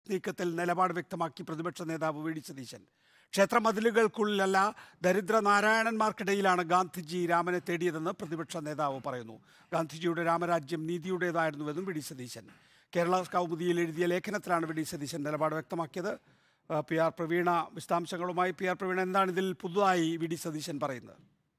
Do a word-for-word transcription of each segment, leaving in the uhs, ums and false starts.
നീക്കത്തിൽ നിലപാട് വ്യക്തമാക്കി പ്രതിപക്ഷ നേതാവ് വി ഡി സതീശൻ. ക്ഷേത്ര മതിലുകൾക്കുള്ളിലല്ല, ദരിദ്ര നാരായണന്മാർക്കിടയിലാണ് ഗാന്ധിജി രാമനെ തേടിയതെന്ന് പ്രതിപക്ഷ നേതാവ് പറയുന്നു. ഗാന്ധിജിയുടെ രാമരാജ്യം നീതിയുടേതായിരുന്നുവെന്നും വി ഡി സതീശൻ. കേരള കൗമുദിയിൽ എഴുതിയ ലേഖനത്തിലാണ് വി ഡി സതീശൻ നിലപാട് വ്യക്തമാക്കിയത്. പി ആർ പ്രവീണ വിശദാംശങ്ങളുമായി. പി ആർ പ്രവീണ, എന്താണ് ഇതിൽ പുതുതായി വി ഡി സതീശൻ പറയുന്നത്?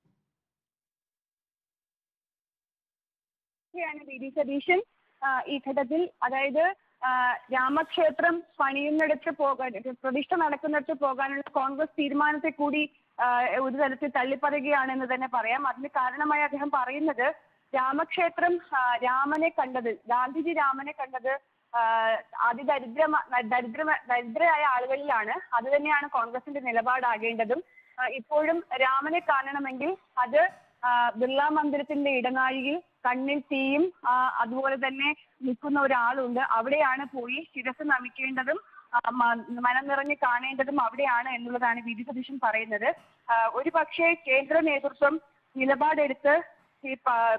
വി ഡി സതീശൻ ഈ ഘട്ടത്തിൽ, അതായത് രാമക്ഷേത്രം പണിയുന്നിടത്ത് പോകാൻ, പ്രതിഷ്ഠ നടക്കുന്നിടത്ത് പോകാനുള്ള കോൺഗ്രസ് തീരുമാനത്തെ കൂടി ഒരു തരത്തിൽ തള്ളിപ്പറയുകയാണെന്ന് തന്നെ പറയാം. അതിന് കാരണമായി അദ്ദേഹം പറയുന്നത്, രാമക്ഷേത്രം രാമനെ കണ്ടത്, ഗാന്ധിജി രാമനെ കണ്ടത് അതിദരിദ്ര ദരിദ്ര ദരിദ്രരായ ആളുകളിലാണ്. അത് തന്നെയാണ് കോൺഗ്രസിന്റെ നിലപാടാകേണ്ടതും. ഇപ്പോഴും രാമനെ കാണണമെങ്കിൽ അത് ബിർള മന്ദിരത്തിന്റെ ഇടനാഴിയിൽ കണ്ണിൽ തീയും അതുപോലെ തന്നെ നിൽക്കുന്ന ഒരാളുണ്ട്. അവിടെയാണ് പോയി ശിരസ് നമിക്കേണ്ടതും മനം നിറഞ്ഞ് കാണേണ്ടതും അവിടെയാണ് എന്നുള്ളതാണ് വി ഡി സതീശൻ പറയുന്നത്. ഒരു പക്ഷേ കേന്ദ്ര നേതൃത്വം നിലപാടെടുത്ത് ഈ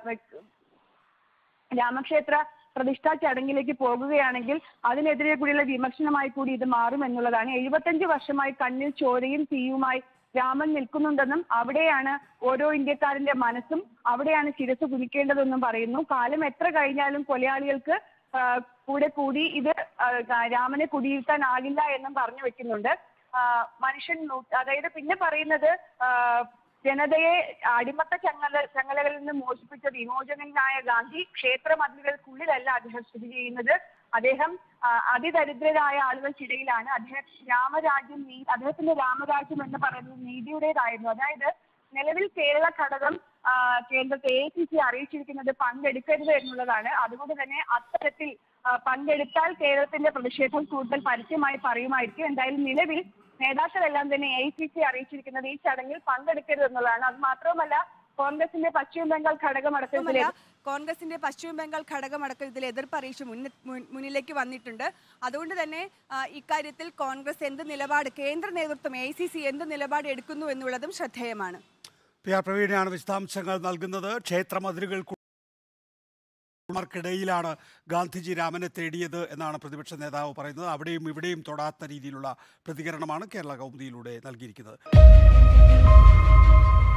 രാമക്ഷേത്ര പ്രതിഷ്ഠാ ചടങ്ങിലേക്ക് പോകുകയാണെങ്കിൽ അതിനെതിരെ കൂടിയുള്ള വിമർശനമായി കൂടി ഇത് മാറും എന്നുള്ളതാണ്. എഴുപത്തഞ്ച് വർഷമായി കണ്ണിൽ ചോരയും തീയുമായി രാമൻ നിൽക്കുന്നുണ്ടെന്നും അവിടെയാണ് ഓരോ ഇന്ത്യക്കാരന്റെ മനസ്സും, അവിടെയാണ് ശിരസ് കുനിക്കേണ്ടതെന്നും പറയുന്നു. കാലം എത്ര കഴിഞ്ഞാലും കൊലയാളികൾക്ക് കൂടെ കൂടി ഇത് രാമനെ കുടിയിരുത്താനാകില്ല എന്നും പറഞ്ഞു വെക്കുന്നുണ്ട്. മനുഷ്യൻ, അതായത് പിന്നെ പറയുന്നത്, ജനതയെ അടിമത്ത ചങ്ങല ചങ്ങലകളിൽ നിന്ന് മോചിപ്പിച്ച വിമോചകനായ ഗാന്ധി ക്ഷേത്ര മതിലുകൾക്കുള്ളിലല്ല അദ്ദേഹം സ്ഥിതി ചെയ്യുന്നത്. അദ്ദേഹം അതിദരിദ്രരായ ആളുകൾക്കിടയിലാണ്. അദ്ദേഹം രാമരാജ്യം നീ അദ്ദേഹത്തിന്റെ രാമരാജ്യം എന്ന് പറയുന്നത് നീതിയുടേതായിരുന്നു. അതായത് നിലവിൽ കേരള ഘടകം കേന്ദ്രത്തെ എ ഐ സി സി അറിയിച്ചിരിക്കുന്നത് പങ്കെടുക്കരുത് എന്നുള്ളതാണ്. അതുകൊണ്ട് തന്നെ അത്തരത്തിൽ പങ്കെടുത്താൽ കേരളത്തിന്റെ പ്രതിഷേധം കൂടുതൽ പരസ്യമായി പറയുമായിരിക്കും. എന്തായാലും നിലവിൽ നേതാക്കളെല്ലാം തന്നെ എ ഐ സി സി അറിയിച്ചിരിക്കുന്നത് ഈ ചടങ്ങിൽ പങ്കെടുക്കരുത് എന്നുള്ളതാണ്. അത് മാത്രമല്ല, കോൺഗ്രസിന്റെ പശ്ചിമ ബംഗാൾ ഘടകമടക്കം കോൺഗ്രസിന്റെ പശ്ചിമ ബംഗാൾ ഘടകമടക്കം ഇതിൽ എതിർപ്പ് അറിയിച്ച് മുന്നിലേക്ക് വന്നിട്ടുണ്ട്. അതുകൊണ്ട് തന്നെ ഇക്കാര്യത്തിൽ കോൺഗ്രസ് എന്ത് നിലപാട്, കേന്ദ്ര നേതൃത്വം എ ഐ സി സി എന്ത് നിലപാട് എടുക്കുന്നു എന്നുള്ളതും ശ്രദ്ധേയമാണ്. പി ആർ പ്രവീണയാണ് വിശദാംശങ്ങൾ നൽകുന്നത്. ക്ഷേത്ര മതിലുകൾക്കിടയിലാണ് ഗാന്ധിജി രാമനെ തേടിയത് എന്നാണ് പ്രതിപക്ഷ നേതാവ് പറയുന്നത്. അവിടെയും ഇവിടെയും തൊടാത്ത രീതിയിലുള്ള പ്രതികരണമാണ് കേരള കൗമുദിയിലൂടെ നൽകിയിരിക്കുന്നത്.